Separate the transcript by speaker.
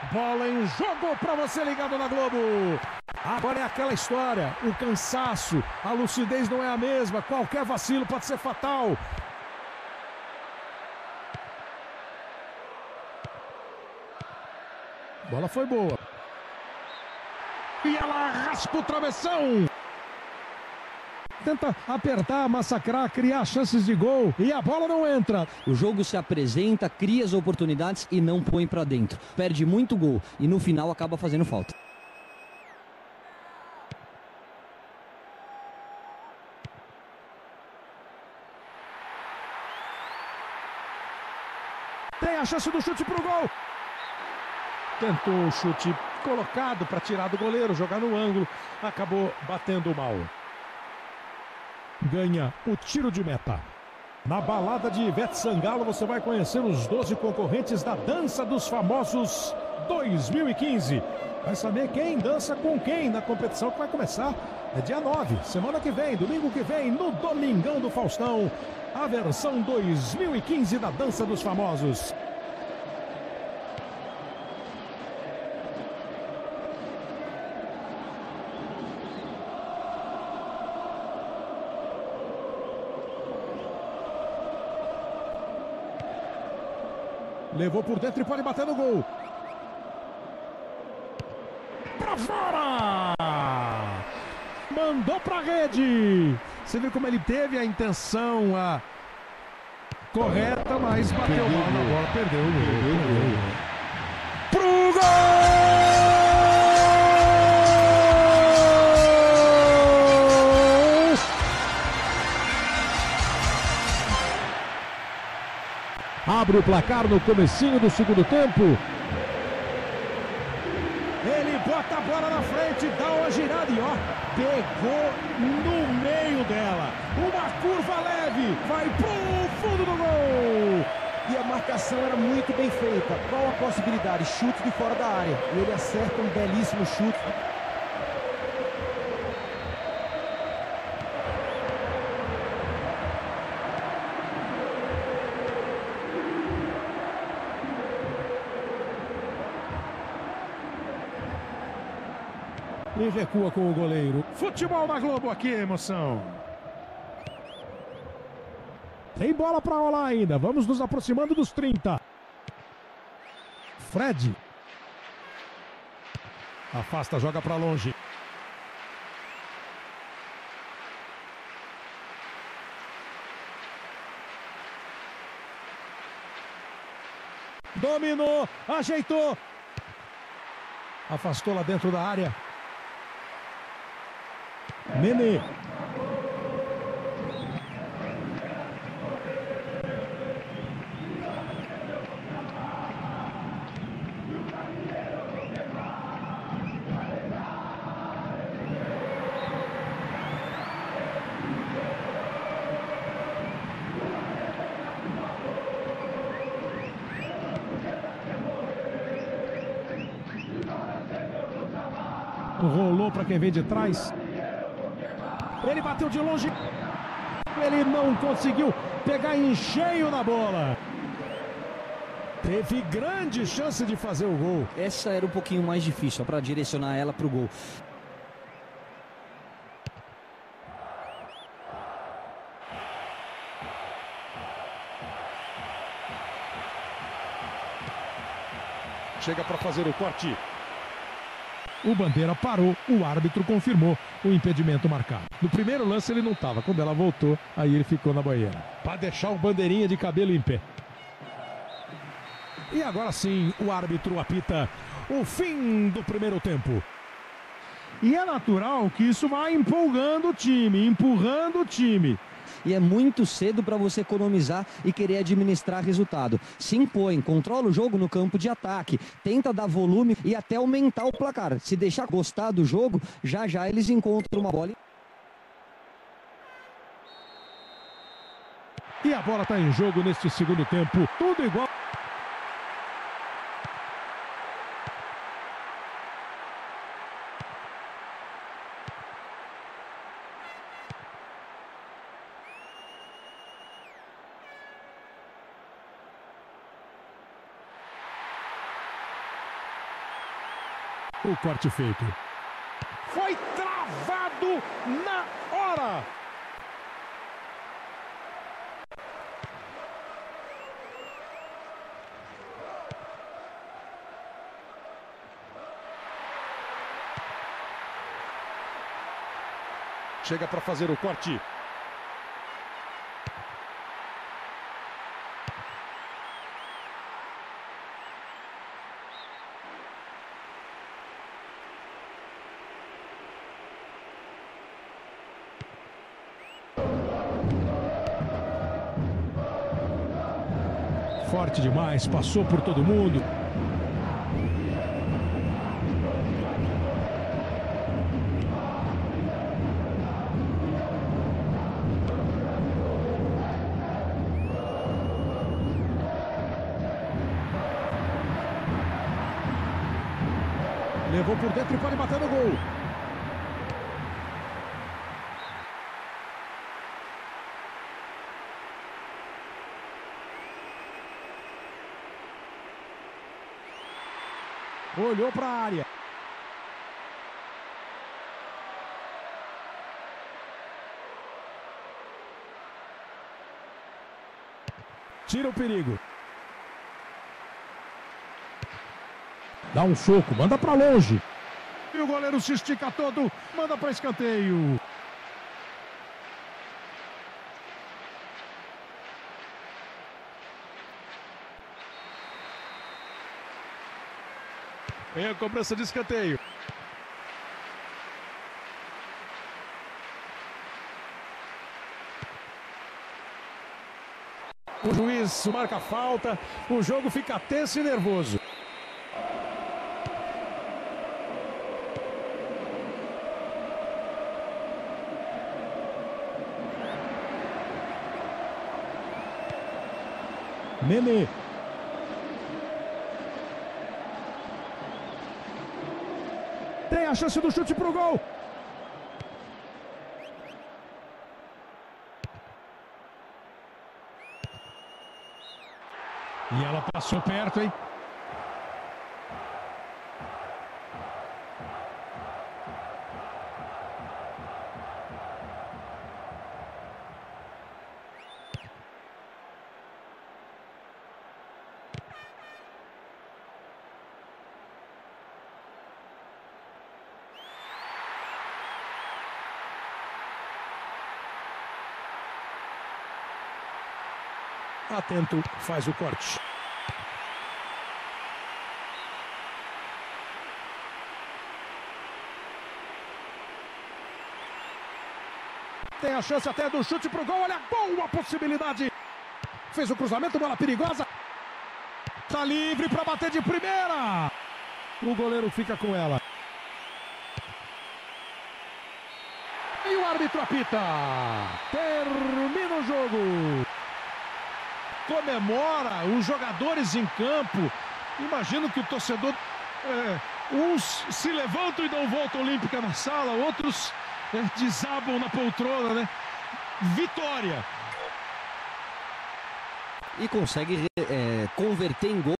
Speaker 1: Bola em jogo para você ligado na Globo. Agora é aquela história, o cansaço, a lucidez não é a mesma, qualquer vacilo pode ser fatal. Bola foi boa. E ela raspa o travessão. Tenta apertar, massacrar, criar chances de gol e a bola não entra.
Speaker 2: O jogo se apresenta, cria as oportunidades e não põe pra dentro. Perde muito gol e no final acaba fazendo falta.
Speaker 1: Tem a chance do chute pro gol. Tentou o chute colocado para tirar do goleiro, jogar no ângulo. Acabou batendo mal. Ganha o tiro de meta. Na balada de Ivete Sangalo você vai conhecer os 12 concorrentes da Dança dos Famosos 2015. Vai saber quem dança com quem na competição que vai começar dia 9, semana que vem, domingo que vem, no Domingão do Faustão. A versão 2015 da Dança dos Famosos. Levou por dentro e pode bater no gol. Pra fora! Mandou pra rede. Você viu como ele teve a intenção correta, mas bateu mal na bola. Perdeu o gol. Pro gol! Abre o placar no comecinho do segundo tempo. Ele bota a bola na frente, dá uma girada e ó, pegou no meio dela. Uma curva leve, vai pro fundo do gol.
Speaker 3: E a marcação era muito bem feita. Qual a possibilidade? Chute de fora da área. E ele acerta um belíssimo chute.
Speaker 1: E recua com o goleiro. Futebol na Globo aqui, emoção. Tem bola para rolar ainda. Vamos nos aproximando dos 30. Fred. Afasta, joga para longe. Dominou, ajeitou. Afastou lá dentro da área. Nenê. Rolou para quem vem de trás. Ele bateu de longe. Ele não conseguiu pegar em cheio na bola. Teve grande chance de fazer o gol.
Speaker 2: Essa era um pouquinho mais difícil, para direcionar ela pro gol.
Speaker 1: Chega para fazer o corte. O Bandeira parou, o árbitro confirmou o impedimento marcado. No primeiro lance ele não estava, quando ela voltou, aí ele ficou na banheira. Para deixar o Bandeirinha de cabelo em pé. E agora sim, o árbitro apita o fim do primeiro tempo. E é natural que isso vá empolgando o time, empurrando o time.
Speaker 2: E é muito cedo para você economizar e querer administrar resultado. Se impõe, controla o jogo no campo de ataque, tenta dar volume e até aumentar o placar. Se deixar gostar do jogo, já já eles encontram uma bola.
Speaker 1: E a bola está em jogo neste segundo tempo, tudo igual. O corte feito. Foi travado na hora. Chega para fazer o corte. Forte demais, passou por todo mundo. Levou por dentro e pode bater no gol. Olhou para a área. Tira o perigo. Dá um soco, manda para longe. E o goleiro se estica todo, manda para escanteio. Vem a cobrança de escanteio. O juiz marca a falta, o jogo fica tenso e nervoso. Nenê. Tem a chance do chute pro gol. E ela passou perto, hein? Atento, faz o corte. Tem a chance até do chute pro gol, olha, boa possibilidade. Fez o cruzamento, bola perigosa. Tá livre para bater de primeira. O goleiro fica com ela. E o árbitro apita. Termina o jogo. Comemora os jogadores em campo. Imagino que o torcedor, uns se levantam e dão volta olímpica na sala, outros desabam na poltrona, né? Vitória.
Speaker 2: E consegue converter em gol.